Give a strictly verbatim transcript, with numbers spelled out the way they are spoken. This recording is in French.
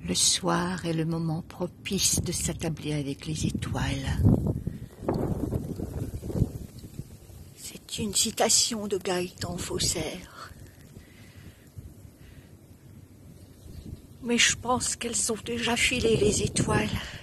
Le soir est le moment propice de s'attabler avec les étoiles. C'est une citation de Gaëtan Faussaire. Mais je pense qu'elles ont déjà filé les étoiles.